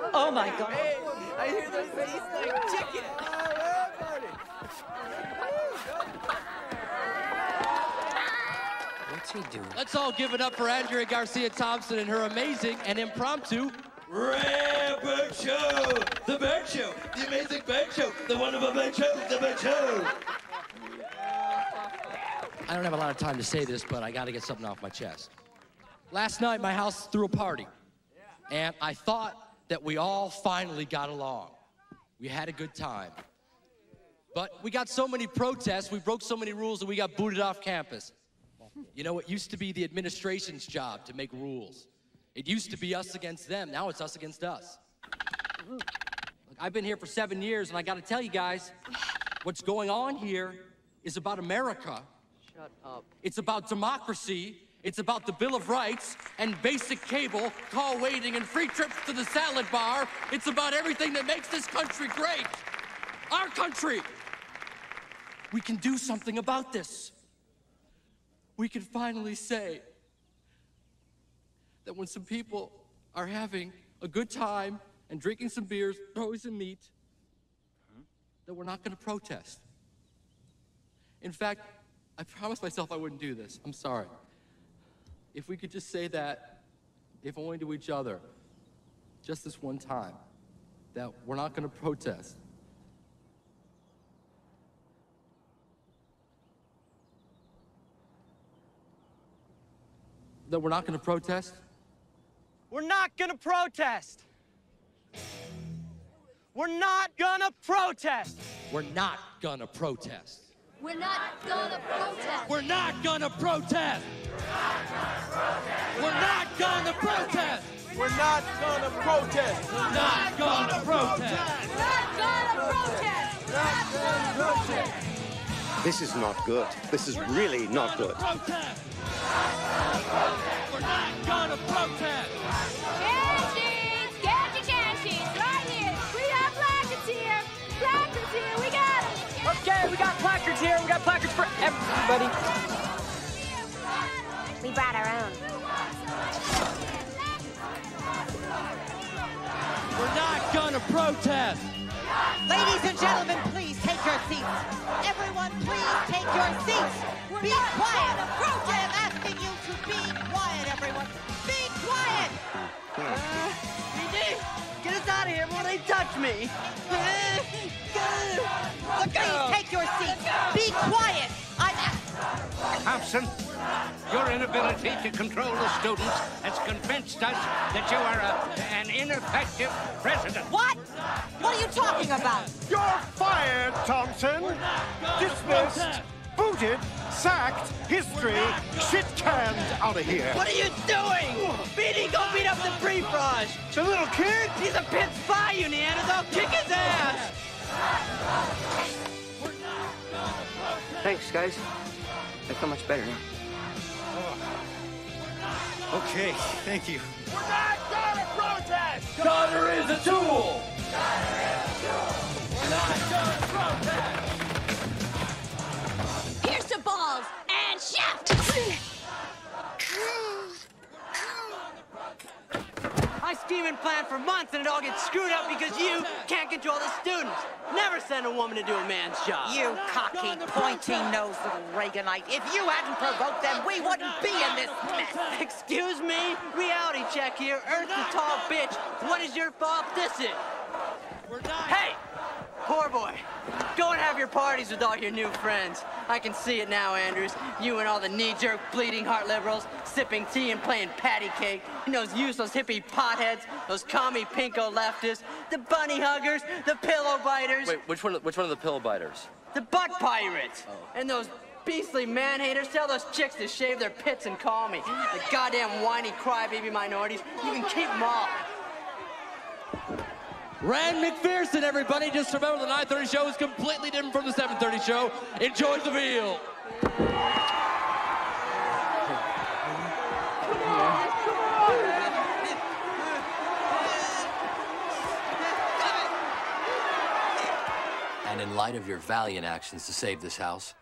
Oh my God. Hey, I hear those taste like chicken. What's he doing? Let's all give it up for Andrea Garcia-Thompson and her amazing and impromptu Rare Bird Show! The Bird Show! The amazing Bird Show! The wonderful Bird Show! The Bird Show! I don't have a lot of time to say this, but I gotta get something off my chest. Last night, my house threw a party, and I thought that we all finally got along. We had a good time. But we got so many protests, we broke so many rules, that we got booted off campus. You know, it used to be the administration's job to make rules. It used to be us against them, now it's us against us. Look, I've been here for 7 years, and I gotta tell you guys, what's going on here is about America. Shut up. It's about democracy, it's about the Bill of Rights, and basic cable, call waiting, and free trips to the salad bar. It's about everything that makes this country great. Our country. We can do something about this. We can finally say that when some people are having a good time and drinking some beers, throwing some meat, that we're not gonna protest. In fact, I promised myself I wouldn't do this. I'm sorry. If we could just say that, if only to each other, just this one time, that we're not gonna protest. That we're not gonna protest? We're not gonna protest. We're not gonna protest. We're not gonna protest. We're not gonna protest. We're not gonna protest. We're not gonna protest. We're not gonna protest. We're not gonna protest. We're not gonna protest. Not gonna protest. This is not good. This is really not good. Protest. We're not gonna protest. Chances, get your chances, right here. We got placards here. Placards here, we got them. Okay, we got placards here. We got placards for everybody. We brought our own. We're not gonna protest. Ladies and gentlemen, please take your seats. Everyone, please take your seats. Be quiet. I am asking you to be quiet, everyone. Be quiet. PD, get us out of here before they touch me. Please take your seats. Be quiet. Thompson, your inability to control the students has convinced us that you are an ineffective president. What? What are you talking about? You're fired, Thompson. Dismissed, booted, sacked, history, shit-canned out of here. What are you doing? PD, go beat up the pre-frosh. The little kid? He's a pit spy, you Neanderthal. Kick his ass. Thanks, guys. I feel much better now. Okay, thank you. We're not gonna protest. Gunner is a tool. We're not gonna protest. Pierce the balls and shaft. I scheme and plan for months and it all gets screwed up because you can't control the students. Never send a woman to do a man's job. You cocky, pointy-nosed little Reaganite. If you hadn't provoked them, we wouldn't be in this mess. Excuse me? Reality check here. Earth the tall bitch. What is your fault? This is. Hey! Poor boy. Go and have your parties with all your new friends. I can see it now, Andrews. You and all the knee-jerk, bleeding heart liberals, sipping tea and playing patty cake. And those useless hippie potheads, those commie pinko leftists, the bunny huggers, the pillow biters. Wait, which one of the pill biters? The butt pirates. And those beastly man-haters. Tell those chicks to shave their pits and call me. The goddamn whiny crybaby minorities. You can keep them all. Rand McPherson, everybody. Just remember, the 9:30 show is completely different from the 7:30 show. Enjoy the meal. And in light of your valiant actions to save this house,